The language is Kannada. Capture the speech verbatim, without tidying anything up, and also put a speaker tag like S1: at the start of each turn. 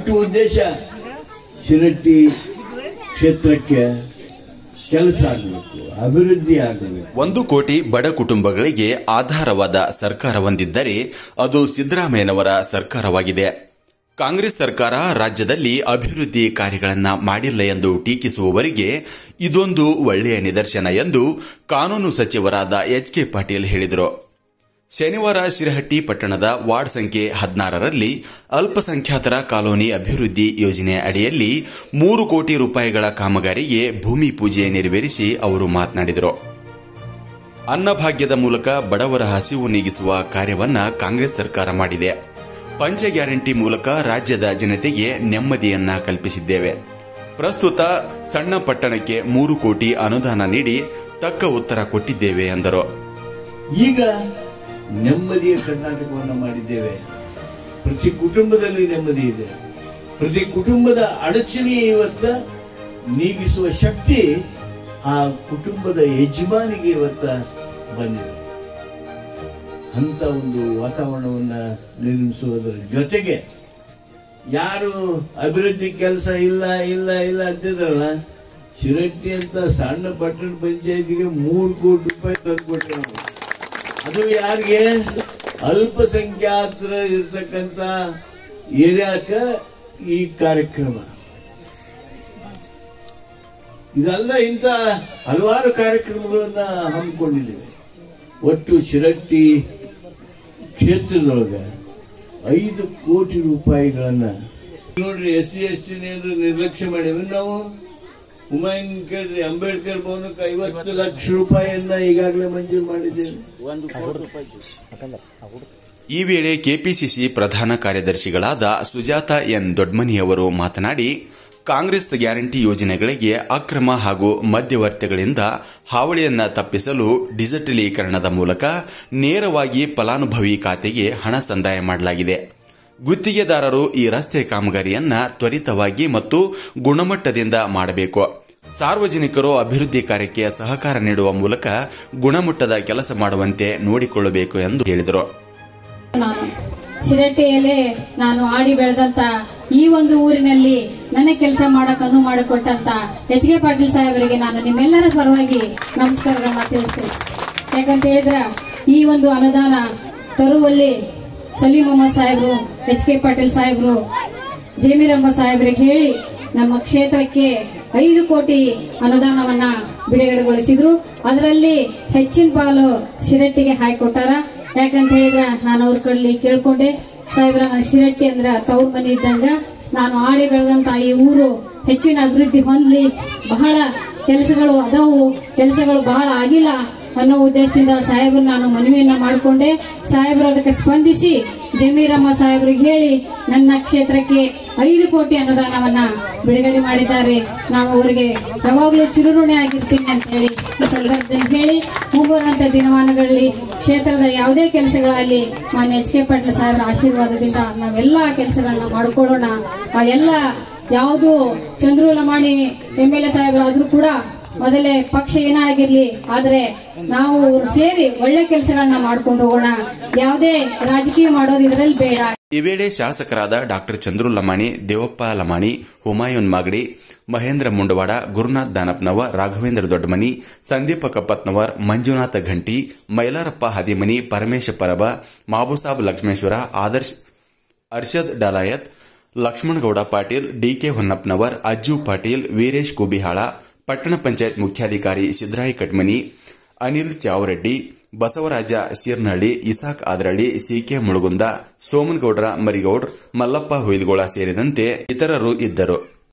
S1: ಒಟ್ಟು ಉದ್ದೇಶ ಶಿರಟ್ಟಿ ಕ್ಷೇತ್ರಕ್ಕೆ ಕೆಲಸ ಆಗಬೇಕು, ಅಭಿವೃದ್ಧಿ ಆಗಬೇಕು.
S2: ಒಂದು ಕೋಟಿ ಬಡ ಕುಟುಂಬಗಳಿಗೆ ಆಧಾರವಾದ ಸರ್ಕಾರ ಹೊಂದಿದ್ದರೆ ಅದು ಸಿದ್ದರಾಮಯ್ಯನವರ ಸರ್ಕಾರವಾಗಿದೆ. ಕಾಂಗ್ರೆಸ್ ಸರ್ಕಾರ ರಾಜ್ಯದಲ್ಲಿ ಅಭಿವೃದ್ಧಿ ಕಾರ್ಯಗಳನ್ನು ಮಾಡಿಲ್ಲ ಎಂದು ಟೀಕಿಸುವವರಿಗೆ ಇದೊಂದು ಒಳ್ಳೆಯ ನಿದರ್ಶನ ಎಂದು ಕಾನೂನು ಸಚಿವರಾದ ಎಚ್ ಕೆ ಪಾಟೀಲ್ ಹೇಳಿದರು. ಶನಿವಾರ ಶಿರಹಟ್ಟಿ ಪಟ್ಟಣದ ವಾರ್ಡ್ ಸಂಖ್ಯೆ ಹದಿನಾರರಲ್ಲಿ ಅಲ್ಪಸಂಖ್ಯಾತರ ಕಾಲೋನಿ ಅಭಿವೃದ್ಧಿ ಯೋಜನೆ ಅಡಿಯಲ್ಲಿ ಮೂರು ಕೋಟಿ ರೂಪಾಯಿಗಳ ಕಾಮಗಾರಿಗೆ ಭೂಮಿ ಪೂಜೆ ನೆರವೇರಿಸಿ ಅವರು ಮಾತನಾಡಿದರು. ಅನ್ನಭಾಗ್ಯದ ಮೂಲಕ ಬಡವರ ಹಸಿವು ನೀಗಿಸುವ ಕಾರ್ಯವನ್ನ ಕಾಂಗ್ರೆಸ್ ಸರ್ಕಾರ ಮಾಡಿದೆ. ಪಂಚ ಗ್ಯಾರಂಟಿ ಮೂಲಕ ರಾಜ್ಯದ ಜನತೆಗೆ ನೆಮ್ಮದಿಯನ್ನ ಕಲ್ಪಿಸಿದ್ದೇವೆ. ಪ್ರಸ್ತುತ ಸಣ್ಣ ಪಟ್ಟಣಕ್ಕೆ ಮೂರು ಕೋಟಿ ಅನುದಾನ ನೀಡಿ ತಕ್ಕ ಉತ್ತರ ಕೊಟ್ಟಿದ್ದೇವೆ ಎಂದರು.
S1: ಈಗ ನೆಮ್ಮದಿಯ ಕರ್ನಾಟಕವನ್ನು ಮಾಡಿದ್ದೇವೆ. ಪ್ರತಿ ಕುಟುಂಬದಲ್ಲಿ ನೆಮ್ಮದಿ ಇದೆ. ಪ್ರತಿ ಕುಟುಂಬದ ಅಡಚಣೆ ಇವತ್ತ ನೀಗಿಸುವ ಶಕ್ತಿ ಆ ಕುಟುಂಬದ ಯಜಮಾನಿಗೆ ಇವತ್ತ ಬಂದಿದೆ. ಅಂತ ಒಂದು ವಾತಾವರಣವನ್ನ ನಿರ್ಮಿಸುವುದರ ಜೊತೆಗೆ ಯಾರು ಅಭಿವೃದ್ಧಿ ಕೆಲಸ ಇಲ್ಲ ಇಲ್ಲ ಇಲ್ಲ ಅಂತಿದ್ರಲ್ಲ, ಶಿರಟ್ಟಿ ಅಂತ ಸಣ್ಣ ಪಟ್ಟಣ ಪಂಚಾಯತಿಗೆ ಮೂರು ಕೋಟಿ ರೂಪಾಯಿ ತಂದುಕೊಟ್ರೆ ನಾವು. ಅದು ಯಾರಿಗೆ? ಅಲ್ಪಸಂಖ್ಯಾತರ ಇರ್ತಕ್ಕಂಥ ಏರಿಯಾಕ ಈ ಕಾರ್ಯಕ್ರಮ. ಇದಲ್ಲ, ಇಂಥ ಹಲವಾರು ಕಾರ್ಯಕ್ರಮಗಳನ್ನ ಹಮ್ಮಿಕೊಂಡಿದ್ದೇವೆ. ಒಟ್ಟು ಶಿರಟ್ಟಿ ಕ್ಷೇತ್ರದೊಳಗೆ ಐದು ಕೋಟಿ ರೂಪಾಯಿಗಳನ್ನ ನೋಡ್ರಿ. ಎಸ್ ಸಿ ಎಸ್ ಟಿ ನಿರ್ಲಕ್ಷ್ಯ ಮಾಡಿವಿ ನಾವು. ಹುಮಾಯೂನ್ ಕೇಳಿದ್ರೆ ಅಂಬೇಡ್ಕರ್ ಭವನಕ್ಕೆ ಐವತ್ತು ಲಕ್ಷ ರೂಪಾಯಿಯನ್ನ ಈಗಾಗಲೇ ಮಂಜೂರು ಮಾಡಿದ್ದೇವೆ.
S2: ಈ ವೇಳೆ ಕೆಪಿಸಿಸಿ ಪ್ರಧಾನ ಕಾರ್ಯದರ್ಶಿಗಳಾದ ಸುಜಾತ ಎನ್ ದೊಡ್ಮನಿಯವರು ಮಾತನಾಡಿ, ಕಾಂಗ್ರೆಸ್ ಗ್ಯಾರಂಟಿ ಯೋಜನೆಗಳಿಗೆ ಅಕ್ರಮ ಹಾಗೂ ಮಧ್ಯವರ್ತಿಗಳಿಂದ ಹಾವಳಿಯನ್ನ ತಪ್ಪಿಸಲು ಡಿಜಿಟಲೀಕರಣದ ಮೂಲಕ ನೇರವಾಗಿ ಫಲಾನುಭವಿ ಖಾತೆಗೆ ಹಣ ಸಂದಾಯ ಮಾಡಲಾಗಿದೆ. ಗುತ್ತಿಗೆದಾರರು ಈ ರಸ್ತೆ ಕಾಮಗಾರಿಯನ್ನ ತ್ವರಿತವಾಗಿ ಮತ್ತು ಗುಣಮಟ್ಟದಿಂದ ಮಾಡಬೇಕು. ಸಾರ್ವಜನಿಕರು ಅಭಿವೃದ್ಧಿ ಕಾರ್ಯಕ್ಕೆ ಸಹಕಾರ ನೀಡುವ ಮೂಲಕ ಗುಣಮಟ್ಟದ ಕೆಲಸ ಮಾಡುವಂತೆ ನೋಡಿಕೊಳ್ಳಬೇಕು ಎಂದು ಹೇಳಿದರು.
S3: ಶಿರಟ್ಟಿಯಲ್ಲಿ ನಾನು ಆಡಿ ಬೆಳೆದಂತ ಈ ಒಂದು ಊರಿನಲ್ಲಿ ನನಗೆ ಕೆಲಸ ಮಾಡಕ್ ಅನುವು ಮಾಡಿಕೊಟ್ಟಂತ ಎಚ್ ಕೆ ಪಾಟೀಲ್ ಸಾಹೇಬರಿಗೆ ನಾನು ನಿಮ್ಮೆಲ್ಲರ ಪರವಾಗಿ ನಮಸ್ಕಾರಗಳನ್ನ ತಿಳಿಸ್ತೇನೆ. ಯಾಕಂತ ಹೇಳಿದ್ರೆ ಈ ಒಂದು ಅನುದಾನ ತರುವಲ್ಲಿ ಸಲೀಂ ಅಹಮದ್ ಸಾಹೇಬರು, ಎಚ್ ಕೆ ಪಾಟೀಲ್ ಸಾಹೇಬರು, ಜಮೀರಮ್ಮ ಸಾಹೇಬರಿಗೆ ಹೇಳಿ ನಮ್ಮ ಕ್ಷೇತ್ರಕ್ಕೆ ಐದು ಕೋಟಿ ಅನುದಾನವನ್ನ ಬಿಡುಗಡೆಗೊಳಿಸಿದ್ರು. ಅದರಲ್ಲಿ ಹೆಚ್ಚಿನ ಪಾಲು ಶಿರಟ್ಟಿಗೆ ಹಾಕಿಕೊಟ್ಟಾರ. ಯಾಕಂತ ಹೇಳಿದ್ರೆ ನಾನು ಅವ್ರ ಕಡ್ಲಿ ಕೇಳ್ಕೊಂಡೆ, ಸಾಹೇಬ್ರ ಶಿರಟ್ಟಿ ಅಂದ್ರೆ ತವ್ರ ಮನೆ ಇದ್ದಂಗ, ನಾನು ಆಡಿ ಬೆಳೆದಂತ ಈ ಊರು ಹೆಚ್ಚಿನ ಅಭಿವೃದ್ಧಿ ಹೊಂದಲಿ, ಬಹಳ ಕೆಲಸಗಳು ಅದಾವು, ಕೆಲಸಗಳು ಬಹಳ ಆಗಿಲ್ಲ ಅನ್ನೋ ಉದ್ದೇಶದಿಂದ ಸಾಹೇಬ್ರು ನಾನು ಮನವಿಯನ್ನ ಮಾಡಿಕೊಂಡೆ. ಸಾಹೇಬ್ರು ಅದಕ್ಕೆ ಸ್ಪಂದಿಸಿ ಜಮೀರಮ್ಮ ಸಾಹೇಬ್ರಿಗೆ ಹೇಳಿ ನನ್ನ ಕ್ಷೇತ್ರಕ್ಕೆ ಐದು ಕೋಟಿ ಅನುದಾನವನ್ನ ಬಿಡುಗಡೆ ಮಾಡಿದ್ದಾರೆ. ನಾವು ಅವರಿಗೆ ಯಾವಾಗಲೂ ಚಿರುಋಣಿ ಆಗಿರ್ತೀನಿ ಅಂತ ಹೇಳಿ ಈ ಸಂದರ್ಭದಲ್ಲಿ ಹೇಳಿ, ಮುಂಬರುವಂತ ದಿನಮಾನಗಳಲ್ಲಿ ಕ್ಷೇತ್ರದ ಯಾವುದೇ ಕೆಲಸಗಳಲ್ಲಿ ಮಾನ್ಯ ಎಚ್ ಕೆ ಪಾಟೀಲ್ ಸಾಹೇಬರ ಆಶೀರ್ವಾದದಿಂದ ನಾವೆಲ್ಲಾ ಕೆಲಸಗಳನ್ನ ಮಾಡಿಕೊಳ್ಳೋಣ. ಆ ಎಲ್ಲ ಯಾವುದು Chandru Lamani M L A ಸಾಹೇಬರಾದ್ರೂ ಕೂಡ ಮೊದಲೇ ಪಕ್ಷ ಏನೇ ಆಗಿರ್ಲಿ, ಆದ್ರೆ ನಾವು ಸೇರಿ ಒಳ್ಳೆ ಕೆಲಸಗಳನ್ನ ಮಾಡ್ಕೊಂಡು ಹೋಗೋಣ. ಯಾವುದೇ ರಾಜಕೀಯ ಮಾಡೋದು ಇದರಲ್ಲಿ ಬೇಡ.
S2: ಈ ವೇಳೆ ಶಾಸಕರಾದ ಡಾಕ್ಟರ್ ಚಂದ್ರು ಲಮಾಣಿ, ದೇವಪ್ಪ ಲಮಾಣಿ, ಹುಮಾಯೂನ್ ಮಾಗಡಿ, ಮಹೇಂದ್ರ ಮುಂಡವಾಡ, ಗುರುನಾಥ್ ದಾನಪ್ನವರ್, ರಾಘವೇಂದ್ರ ದೊಡ್ಡಮನಿ, ಸಂದೀಪ ಕಪ್ಪತ್ನವರ್, ಮಂಜುನಾಥ ಘಂಟಿ, ಮೈಲಾರಪ್ಪ ಹದಿಮನಿ, ಪರಮೇಶ ಪರಬ, ಮಾಬುಸಾಬ್ ಲಕ್ಷ್ಮೇಶ್ವರ, ಆದರ್ಶ್ ಅರ್ಷದ್ ಡಲಾಯತ್, ಲಕ್ಷ್ಮಣಗೌಡ ಪಾಟೀಲ್, ಡಿಕೆ ಹೊನ್ನಪ್ಪನವರ್, ಅಜ್ಜು ಪಾಟೀಲ್, ವೀರೇಶ್ ಕುಬಿಹಾಳ, ಪಟ್ಟಣ ಪಂಚಾಯತ್ ಮುಖ್ಯಾಧಿಕಾರಿ ಸಿದ್ದರಾಯ ಕಟ್ಮನಿ, ಅನಿಲ್ ಚಾವರೆಡ್ಡಿ, ಬಸವರಾಜ ಸೀರ್ನಹಳ್ಳಿ, ಇಸಾಕ್ ಆದ್ರಳ್ಳಿ, ಸಿಕೆ ಮುಳುಗುಂದ, ಸೋಮನಗೌಡರ ಮರಿಗೌಡ್ರ, ಮಲ್ಲಪ್ಪ ಹುಯಿಲ್ಗೋಳ ಸೇರಿದಂತೆ ಇತರರು ಇದ್ದರು.